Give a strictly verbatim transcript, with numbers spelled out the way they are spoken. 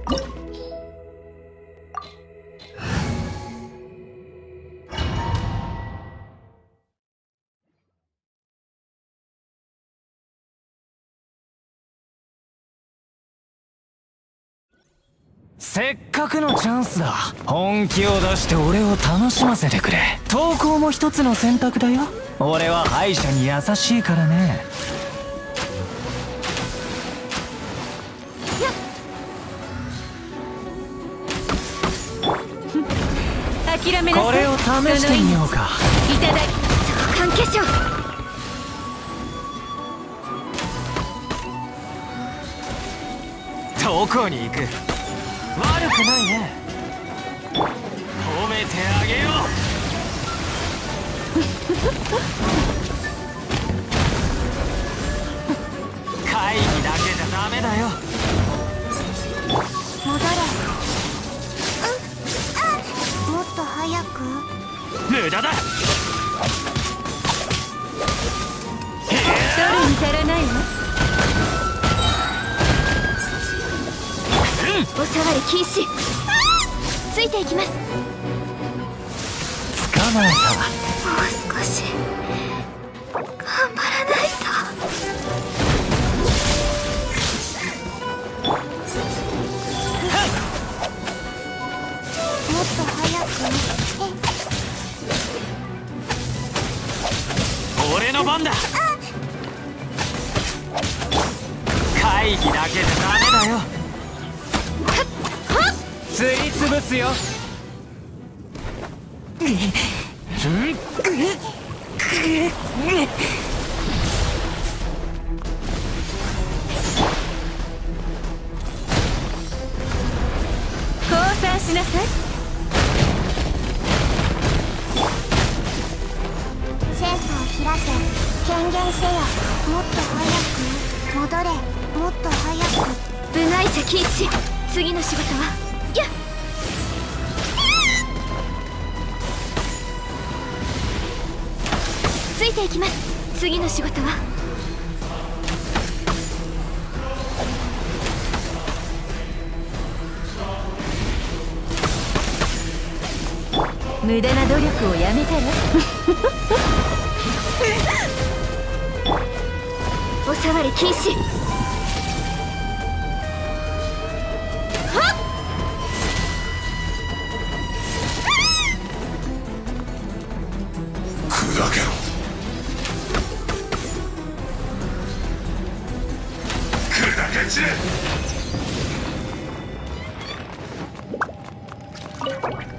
せっかくのチャンスだ。本気を出して俺を楽しませてくれ。投稿も一つの選択だよ。俺は敗者に優しいからね。 諦めなさい。 これを試してみようか。 いただき相関化粧。 どこに行く。悪くないね。褒めてあげよう。会議だけじゃダメだよ。 戻れ。うん、もっと早く。 無駄だ。 どれに足らないわ。お触り禁止。ついていきます。 捕まえた。 もう少し頑張らないと。もっと早く。 俺の番だ。会議だけじゃダメだよ。ついつぶすよ。 降参しなさい。 センサー開け。権限せよ。もっと早く。戻れ。もっと早く。 部外者禁止。次の仕事はやっ。ついていきます。次の仕事は無駄な努力をやめたらお触り禁止。 砕けろ。砕け散れ。